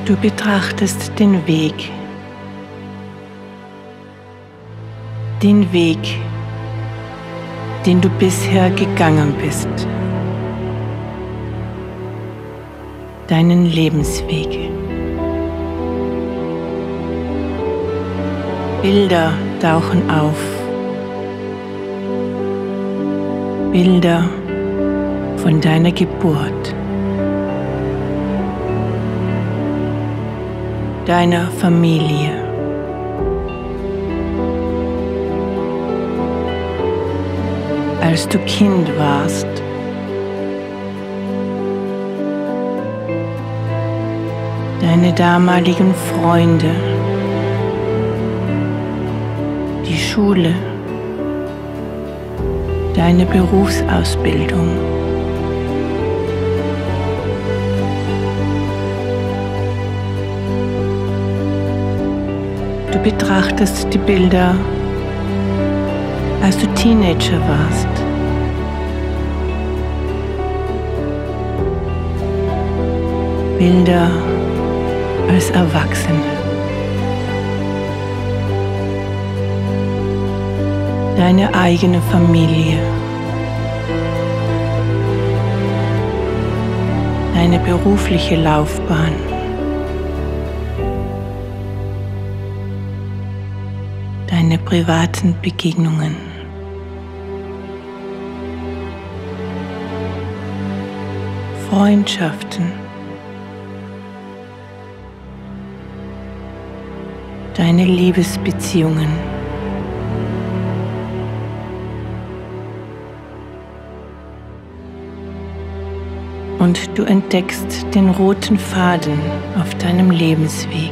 Du betrachtest den Weg, den du bisher gegangen bist, deinen Lebensweg. Bilder tauchen auf, Bilder von deiner Geburt, deiner Familie, als du Kind warst, deine damaligen Freunde, die Schule, deine Berufsausbildung. Du betrachtest die Bilder, als du Teenager warst. Bilder als Erwachsene. Deine eigene Familie. Deine berufliche Laufbahn. Deine privaten Begegnungen. Freundschaften. Deine Liebesbeziehungen. Und du entdeckst den roten Faden auf deinem Lebensweg.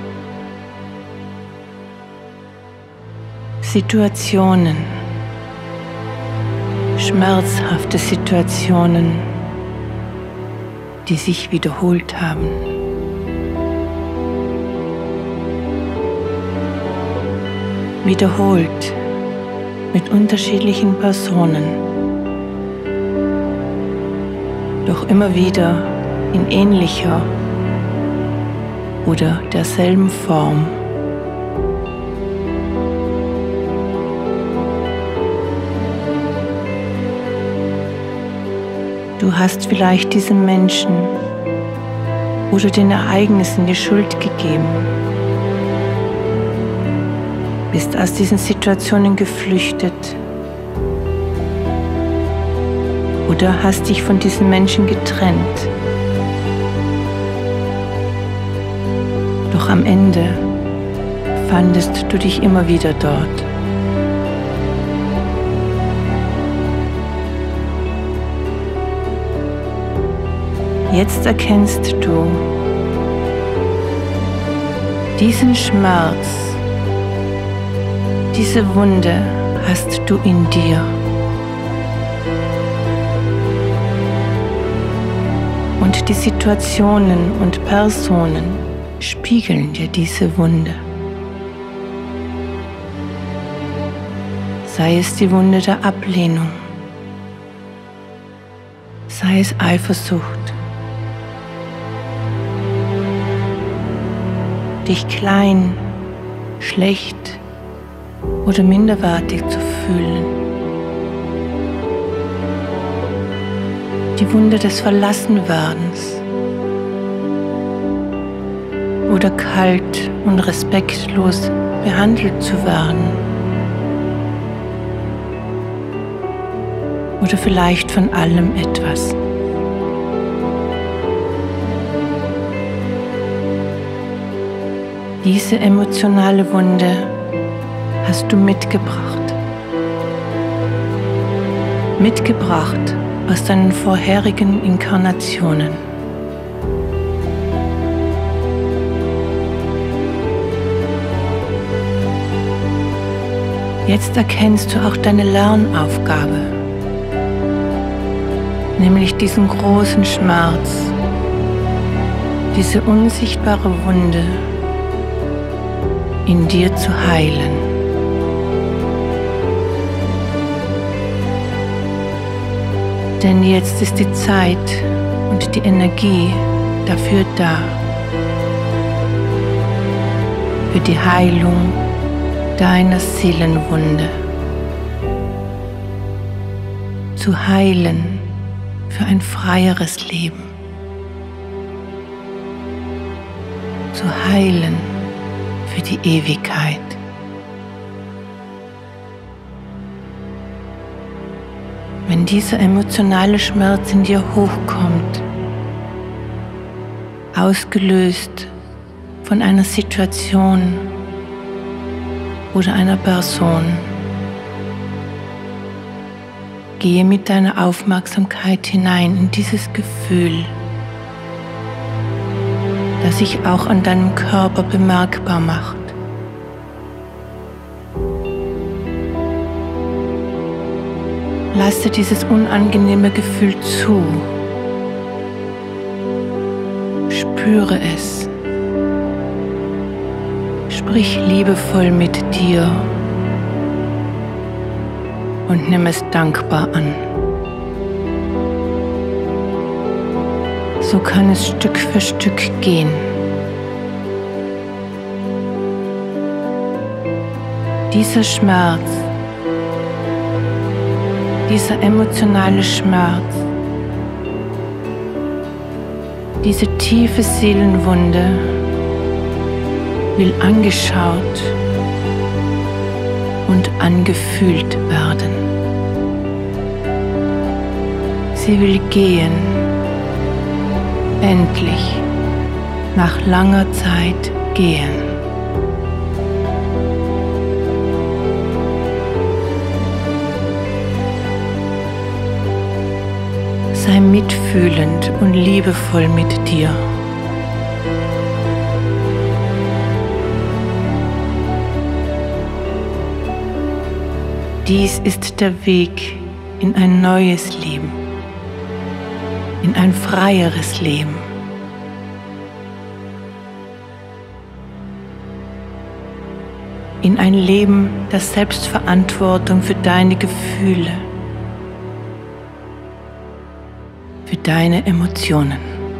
Situationen, schmerzhafte Situationen, die sich wiederholt haben. Wiederholt mit unterschiedlichen Personen, doch immer wieder in ähnlicher oder derselben Form. Du hast vielleicht diesem Menschen oder den Ereignissen die Schuld gegeben, bist aus diesen Situationen geflüchtet oder hast dich von diesen Menschen getrennt. Doch am Ende fandest du dich immer wieder dort. Jetzt erkennst du diesen Schmerz, diese Wunde hast du in dir. Und die Situationen und Personen spiegeln dir diese Wunde. Sei es die Wunde der Ablehnung, sei es Eifersucht, dich klein, schlecht oder minderwertig zu fühlen. Die Wunde des Verlassenwerdens oder kalt und respektlos behandelt zu werden. Oder vielleicht von allem etwas. Diese emotionale Wunde hast du mitgebracht. Mitgebracht aus deinen vorherigen Inkarnationen. Jetzt erkennst du auch deine Lernaufgabe, nämlich diesen großen Schmerz, diese unsichtbare Wunde in dir zu heilen. Denn jetzt ist die Zeit und die Energie dafür da. für die Heilung deiner Seelenwunde. Zu heilen für ein freieres Leben. Zu heilen für die Ewigkeit. Wenn dieser emotionale Schmerz in dir hochkommt, ausgelöst von einer Situation oder einer Person, gehe mit deiner Aufmerksamkeit hinein in dieses Gefühl, das sich auch an deinem Körper bemerkbar macht. Lasse dieses unangenehme Gefühl zu. Spüre es. Sprich liebevoll mit dir und nimm es dankbar an. So kann es Stück für Stück gehen. Dieser Schmerz, dieser emotionale Schmerz, diese tiefe Seelenwunde will angeschaut und angefühlt werden. Sie will gehen, endlich, nach langer Zeit gehen. Sei mitfühlend und liebevoll mit dir. Dies ist der Weg in ein neues Leben, in ein freieres Leben. In ein Leben der Selbstverantwortung für deine Gefühle, für deine Emotionen.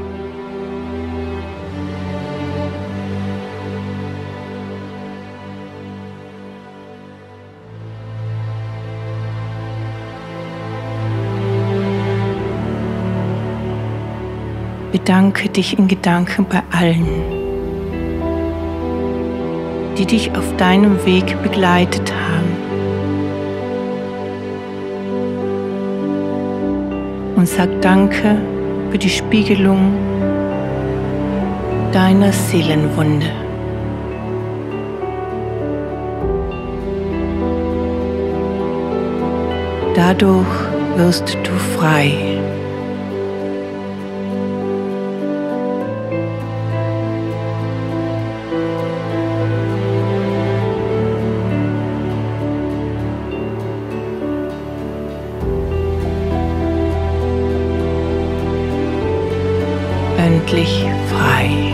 Bedanke dich in Gedanken bei allen, die dich auf deinem Weg begleitet haben. Und sag Danke für die Spiegelung deiner Seelenwunde. Dadurch wirst du frei. Endlich frei.